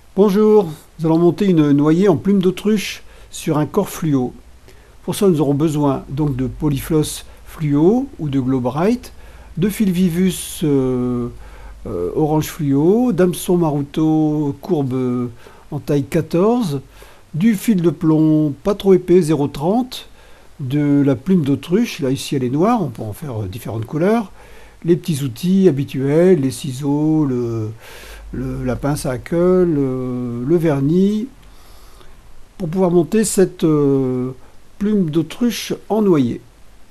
Bonjour, nous allons monter une noyée en plume d'autruche sur un corps fluo. Pour ça, nous aurons besoin donc de polyfloss fluo ou de Globerite, de fil Vivus orange fluo, d'hameçon Maruto courbe en taille 14, du fil de plomb pas trop épais 0,30, de la plume d'autruche, là ici elle est noire, on peut en faire différentes couleurs, les petits outils habituels, les ciseaux, la pince à queue, le vernis, pour pouvoir monter cette plume d'autruche en noyer.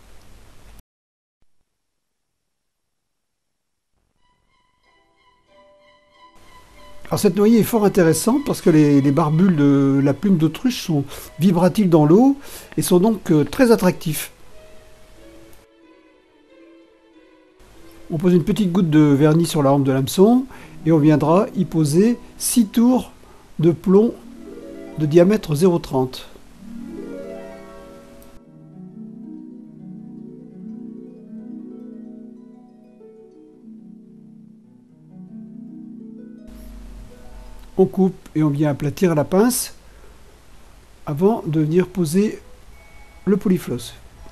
Alors cette noyée est fort intéressante parce que les barbules de la plume d'autruche sont vibratiles dans l'eau et sont donc très attractifs. On pose une petite goutte de vernis sur la rampe de l'hameçon et on viendra y poser 6 tours de plomb de diamètre 0,30. On coupe et on vient aplatir à la pince avant de venir poser le polyfloss.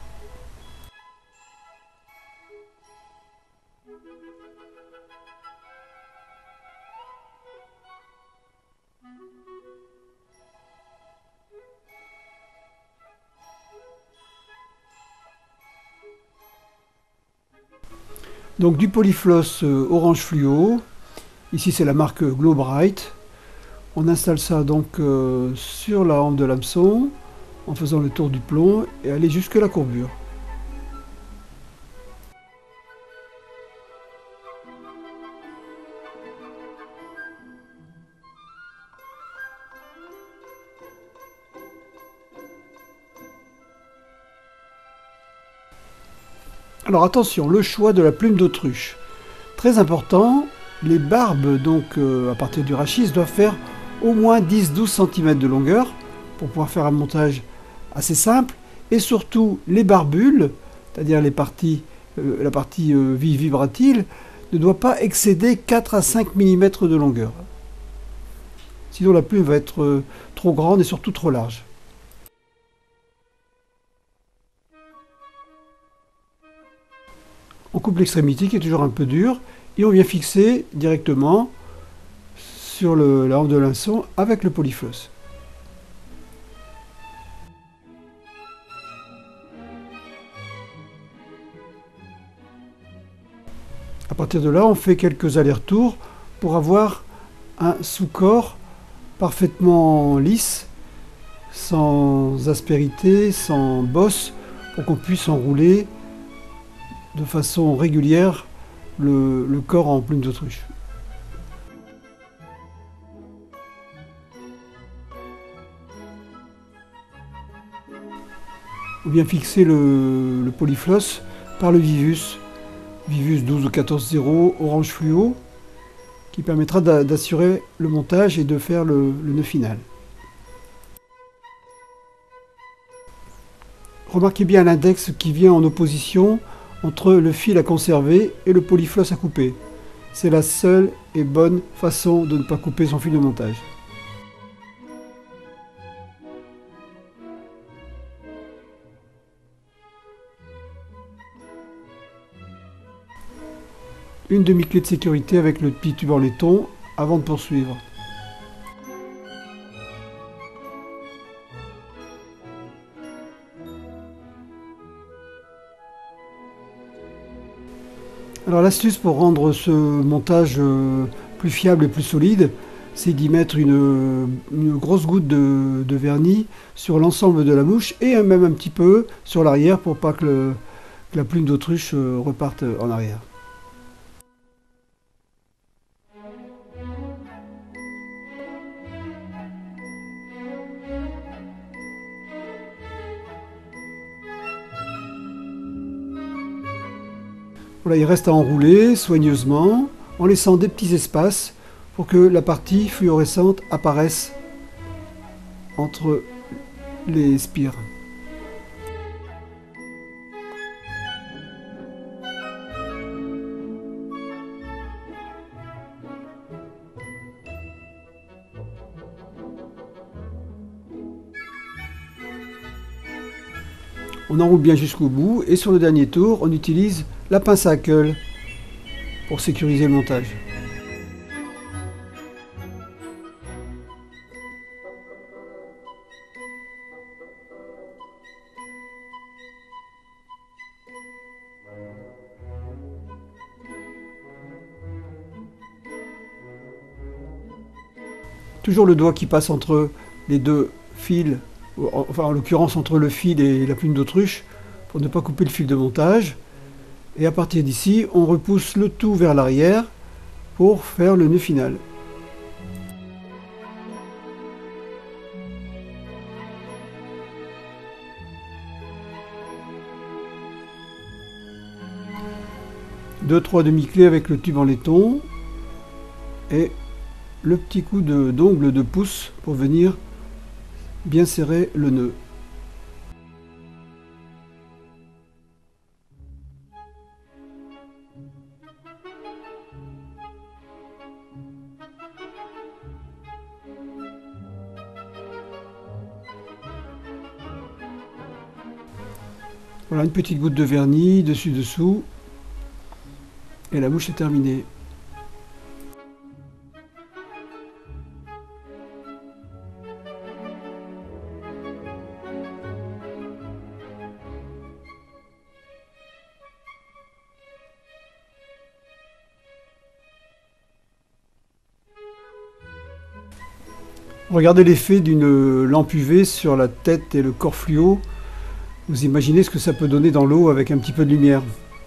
Donc du polyfloss orange fluo, ici c'est la marque Globerite. On installe ça donc sur la hampe de l'hameçon en faisant le tour du plomb et aller jusque la courbure. Alors attention, le choix de la plume d'autruche. Très important, les barbes donc à partir du rachis doivent faire au moins 10-12 cm de longueur pour pouvoir faire un montage assez simple. Et surtout les barbules, c'est-à-dire la partie vibratile, ne doit pas excéder 4 à 5 mm de longueur. Sinon la plume va être trop grande et surtout trop large. On coupe l'extrémité qui est toujours un peu dure et on vient fixer directement sur la hampe de l'hameçon avec le polyfloss. À partir de là, on fait quelques allers-retours pour avoir un sous-corps parfaitement lisse, sans aspérité, sans bosse, pour qu'on puisse enrouler de façon régulière le corps en plume d'autruche. On vient fixer le polyfloss par le Vivus, Vivus 12 ou 14.0 orange fluo, qui permettra d'assurer le montage et de faire le nœud final. Remarquez bien l'index qui vient en opposition entre le fil à conserver et le polyfloss à couper. C'est la seule et bonne façon de ne pas couper son fil de montage. Une demi-clé de sécurité avec le petit tube en laiton avant de poursuivre. Alors l'astuce pour rendre ce montage plus fiable et plus solide, c'est d'y mettre une grosse goutte de vernis sur l'ensemble de la mouche et même un petit peu sur l'arrière pour pas que la plume d'autruche reparte en arrière. Voilà, il reste à enrouler soigneusement en laissant des petits espaces pour que la partie fluorescente apparaisse entre les spires. On enroule bien jusqu'au bout et sur le dernier tour, on utilise la pince à hackle pour sécuriser le montage. Toujours le doigt qui passe entre les deux fils, enfin en l'occurrence entre le fil et la plume d'autruche, pour ne pas couper le fil de montage. Et à partir d'ici, on repousse le tout vers l'arrière pour faire le nœud final. Deux, trois demi-clés avec le tube en laiton et le petit coup d'ongle de pouce pour venir bien serrer le nœud. Voilà, une petite goutte de vernis dessus-dessous et la mouche est terminée. Regardez l'effet d'une lampe UV sur la tête et le corps fluo. Vous imaginez ce que ça peut donner dans l'eau avec un petit peu de lumière.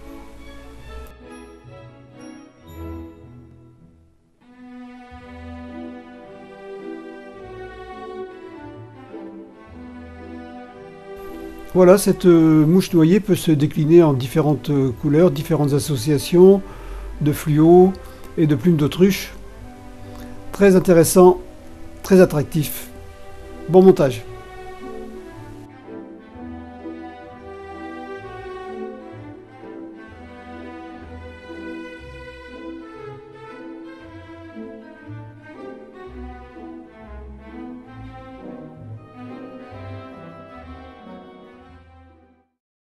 Voilà, cette mouche noyée peut se décliner en différentes couleurs, différentes associations de fluo et de plumes d'autruche. Très intéressant, très attractif. Bon montage.